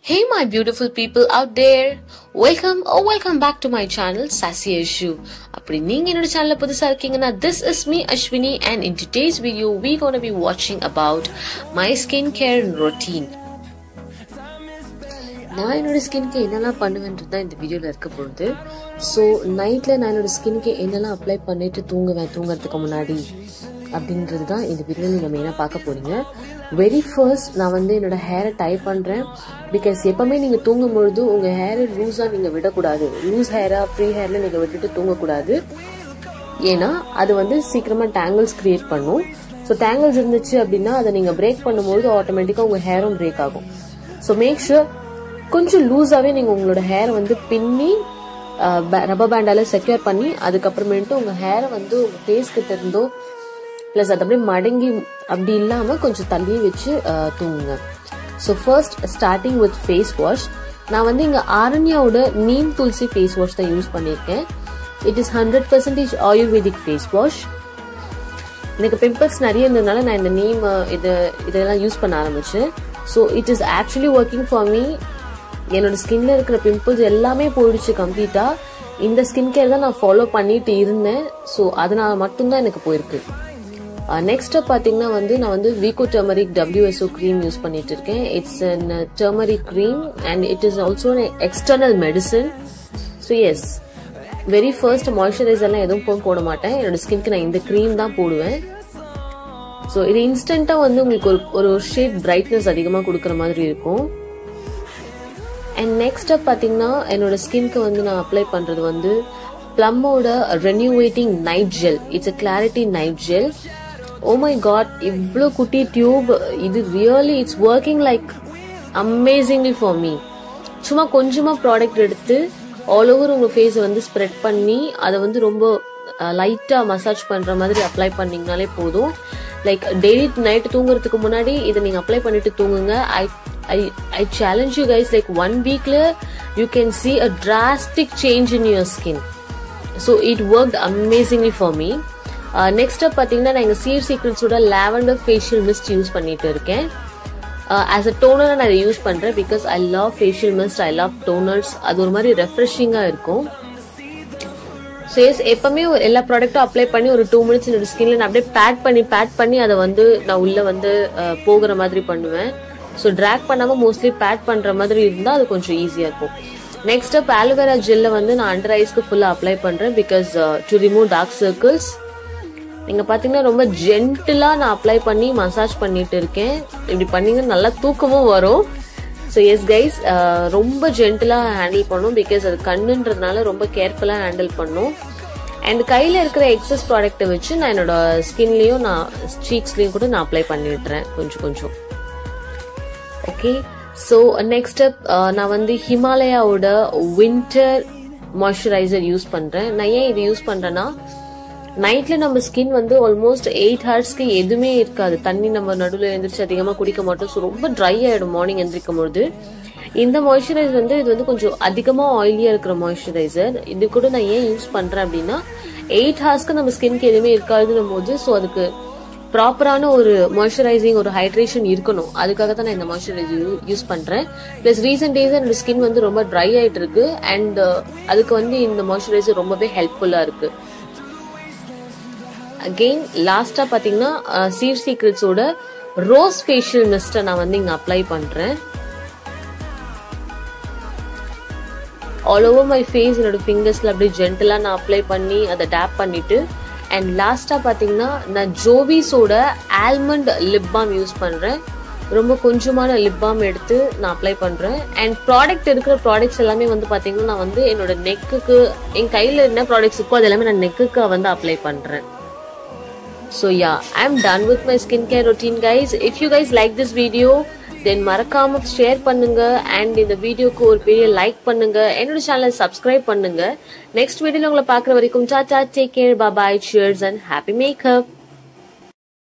Hey my beautiful people out there, welcome back to my channel Sassy Issue. அப்படி நீங்க என்னோட சேனல்ல புதுசா இருக்கீங்கன்னா this is me Ashwini and in today's video we going to be watching about my skincare routine. நான் என்னோட ஸ்கின்க்கு என்னெல்லாம் பண்ணுவேன்றது தான் இந்த வீடியோல இருக்க போகுது. ஸோ நைட்ல நான் என்னோட ஸ்கின்க்கு என்னெல்லாம் அப்ளை பண்ணிட்டு தூங்குறதுக்கு முன்னாடி அப்படின்றது தான் இந்த வீடியோவில் நீங்கள் மெயினாக பார்க்க போறீங்க. வெரி ஃபர்ஸ்ட் நான் என்னோட ஹேரை டை பண்ணுறேன். பிகாஸ் எப்பவுமே நீங்கள் தூங்கும் பொழுது உங்கள் ஹேரை லூஸாக நீங்கள் விடக்கூடாது. லூஸ் ஹேராக ஃப்ரீ ஹேரில் நீங்கள் விட்டுட்டு தூங்கக்கூடாது. ஏன்னா அது சீக்கிரமாக டேங்கிள்ஸ் கிரியேட் பண்ணும். ஸோ டேங்கிள்ஸ் இருந்துச்சு அப்படின்னா அதை நீங்கள் பிரேக் பண்ணும்போது ஆட்டோமேட்டிக்காக உங்கள் ஹேரும் பிரேக் ஆகும். ஸோ மேக் ஷூர் கொஞ்சம் லூஸாகவே நீங்கள் உங்களோட ஹேரை பின்னி ரப்பர் பேண்டால செக்யூர் பண்ணி அதுக்கப்புறமேட்டு உங்கள் ஹேரை உங்கள் ஃபேஸ் கிட்ட இருந்தோ பிளஸ் அது அப்படியே மடங்கி அப்படி இல்லாமல் கொஞ்சம் தள்ளி வச்சு தூங்குங்க. So first starting with face wash. நான் இங்கே ஆரண்யாவோட நீம் துளசி ஃபேஸ் வாஷ் தான் யூஸ் பண்ணியிருக்கேன். It is 100% Ayurvedic face wash. எனக்கு பிம்பிள்ஸ் நிறைய இருந்ததுனால நான் இந்த நீம் இதெல்லாம் யூஸ் பண்ண ஆரம்பிச்சேன். So it is actually working for me. என்னோட ஸ்கின்ல இருக்கிற பிம்பிள்ஸ் எல்லாமே போயிடுச்சு கம்ப்ளீட்டா. இந்த ஸ்கின் கேர் தான் நான் ஃபாலோ பண்ணிட்டு இருந்தேன். ஸோ அதனால மட்டும்தான் எனக்கு போயிருக்கு. நெக்ஸ்ட் பாத்தீங்கன்னா நான் Vicco turmeric WSO cream use பண்ணிட்டு இருக்கேன். It's turmeric cream and it is also external medicine. So yes, very first மாய்ஸ்சரைசர்லாம் எதுவும் போட மாட்டேன். என்னோட ஸ்கின்க்கு நான் இந்த க்ரீம் தான் போடுவேன். ஸோ இது இன்ஸ்டன்டா உங்களுக்கு ஒரு ஷேட் பிரைட்னஸ் அதிகமாக கொடுக்குற மாதிரி இருக்கும். அண்ட் நெக்ஸ்ட் பாத்தீங்கன்னா என்னோட ஸ்கின்க்கு நான் அப்ளை பண்றது பிளம்மோட rejuvenating night gel. It's a clarity night gel. Oh my god, இவ்வளோ குட்டி டியூப். இது really it's working like amazingly for me. சும்மா கொஞ்சமா ப்ராடக்ட் எடுத்து ஆல் ஓவர் உங்க ஃபேஸ் ஸ்ப்ரெட் பண்ணி அதை ரொம்ப லைட்டா மசாஜ் பண்ற மாதிரி அப்ளை பண்ணீங்கனாலே போதும். லைக் டெய்லி நைட் தூங்குறதுக்கு முன்னாடி இதை நீங்க அப்ளை பண்ணிட்டு தூங்குங்க. I challenge you guys, like 1 weekல you can see a drastic change in your skin. So it worked amazingly for me. Next up பாத்தீங்கன்னா நான் Seed Secrets ஓட lavender facial mist யூஸ் பண்ணிட்டு இருக்கேன். As a toner நான் இதை use பண்றேன் because I love facial mist, I love toners. அது ஒரு மாதிரி ரெஃப்ரெஷிங்கா இருக்கும். ஸோ எஸ், எப்பவுமே எல்லா ப்ராடக்டும் அப்ளை பண்ணி ஒரு 2 minutes என்னோட ஸ்கின்ல நான் அப்படியே பேட் பண்ணி அதை நான் உள்ள போகிற மாதிரி பண்ணுவேன். ஸோ ட்ராக் பண்ணாம மோஸ்ட்லி பேட் பண்ற மாதிரி இருந்தா அது கொஞ்சம் ஈஸியா இருக்கும். நெக்ஸ்ட் அப் ஆலோவேரா ஜெல்ல நான் அண்டர் ஐஸ்க்கு ஃபுல்லா அப்ளை பண்றேன் because to remove dark circles. நீங்க பாத்தீங்கன்னா ரொம்ப ஜென்டிலா நான் அப்ளை பண்ணி மசாஜ் பண்ணிட்டு இருக்கேன். இப்படி பண்ணீங்கன்னா நல்லா தூக்கமும் வரும். ஸோ எஸ் கைஸ், ரொம்ப ஜென்டிலா ஹேண்டில் பண்ணும் பிகாஸ் அது கண்ணுன்றதுனால ரொம்ப கேர்ஃபுல்லா ஹேண்டில் பண்ணும். அண்ட் கையில இருக்கிற எக்ஸஸ் ப்ராடக்ட்டை வச்சு நான் என்னோட ஸ்கின்லயும் சீக்ஸ்லயும் கூட நான் அப்ளை பண்ணிடுறேன் கொஞ்சம். ஓகே, ஸோ நெக்ஸ்ட் அப் நான் ஹிமாலயாவோட வின்டர் மாய்ஸ்சரைசர் யூஸ் பண்றேன். நான் ஏன் இது யூஸ் பண்றேன்னா, நைட்ல நம்ம ஸ்கின் ஆல்மோஸ்ட் 8 ஹவர்ஸ்க்கு எதுவுமே இருக்காது. தண்ணி நம்ம நடுவில் எழுந்திரிச்சு அதிகமா குடிக்க மாட்டோம். ஸோ ரொம்ப ட்ரை ஆயிடும் மார்னிங் எந்திரிக்கும் போது. இந்த மாய்ஸ்சரைசர் இது கொஞ்சம் அதிகமா ஆயிலியா இருக்கிற மாய்ஸ்சரைசர். இது கூட நான் ஏன் யூஸ் பண்றேன் அப்படின்னா, 8 ஹவர்ஸ்க்கு நம்ம ஸ்கின்க்கு எதுவுமே இருக்காதுன்னும் போது ஸோ அதுக்கு ப்ராப்பரான ஒரு மாய்ஸ்சரைசிங், ஒரு ஹைட்ரேஷன் இருக்கணும். அதுக்காக தான் நான் இந்த மாய்ஸ்சரைசர் யூஸ் பண்றேன். பிளஸ் ரீசெண்ட் டேஸ் என்னோட ஸ்கின் ரொம்ப ட்ரை ஆயிட்டு இருக்கு. அண்ட் அதுக்கு இந்த மாய்ஸ்சரைசர் ரொம்பவே ஹெல்ப்ஃபுல்லா இருக்கு. அகெயின் லாஸ்டா பாத்தீங்கன்னா Seed Secrets ஓட ரோஸ் ஃபேஷியல் மிஸ்ட நான் இங்க அப்ளை பண்றேன். ஆல் ஓவர் மை ஃபேஸ், என்னோட ஃபிங்கர்ஸ்ல அப்படியே ஜென்டலா நான் அப்ளை பண்ணி அதை டேப் பண்ணிட்டு, அண்ட் லாஸ்டா பாத்தீங்கன்னா நான் ஜோவிஸோட ஆல்மண்ட் லிப் பாம் யூஸ் பண்றேன். ரொம்ப கொஞ்சமான லிப் பாம் எடுத்து நான் அப்ளை பண்றேன். அண்ட் இருக்கிற ப்ராடக்ட்ஸ் எல்லாமே பாத்தீங்கன்னா நான் என்னோட நெக்குக்கு, என் கையில என்ன ப்ராடக்ட்ஸ் இருக்கோ அது எல்லாமே நான் நெக்குக்கு அப்ளை பண்றேன். So yeah, I'm done with my skincare routine guys. If you guys like this video, then மறக்காம ஷேர் பண்ணுங்க அண்ட் இந்த வீடியோக்கு ஒரு பெரிய லைக் பண்ணுங்க. என்னோட சேனலை சப்ஸ்கிரைப் பண்ணுங்க. நெக்ஸ்ட் வீடியோல உங்களை பார்க்குற வரைக்கும் டாடா, take care, bye bye, cheers and happy makeup.